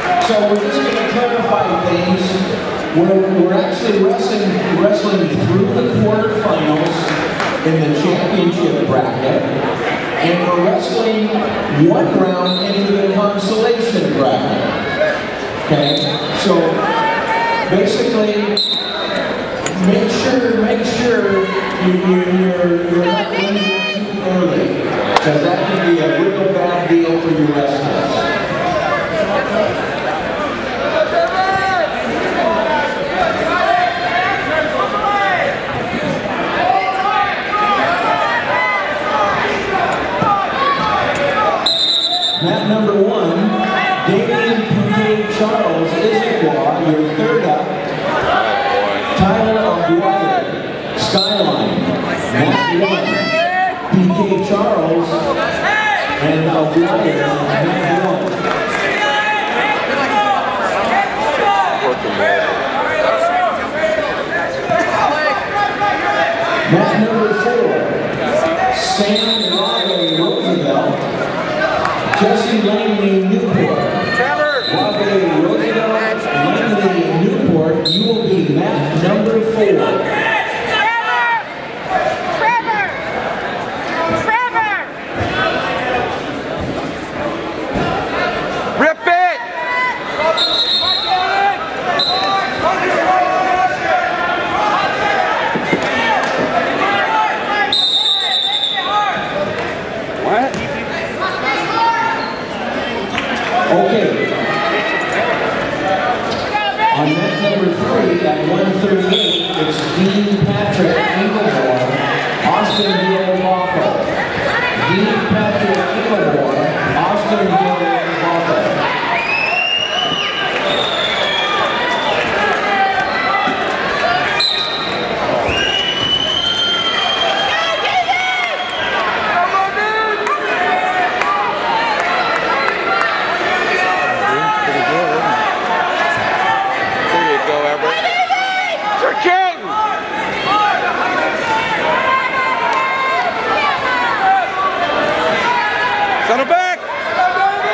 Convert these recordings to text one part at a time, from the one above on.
So we're just going to clarify things. We're actually wrestling through the quarterfinals in the championship bracket, and we're wrestling one round into the consolation bracket. Okay, so basically, make sure you're not leaving too early, because that can be a real bad deal for your wrestlers. Mat number 1, David P.K. Charles Issaquah, your third up. Tyler Aguirre, Skyline. Mat 1, P.K. Charles, and Aguirre, Mat 1. Mat number 4, Sam Roosevelt. Jesse Langley Newport. Robbie Roosevelt, Langley Newport, you will be mat number 4. Rip it! What? Okay. On mat number 3 at 138, it's Dean Patrick Engelmore, Austin Hill Waffle. Dean Patrick Engelmore, Austin Hill Waffle. Settle back!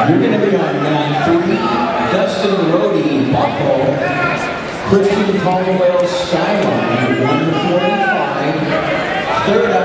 You're going to be on mat 3, Dustin Rohde, Buckle, Christian Caldwell, Skyline, 145. Third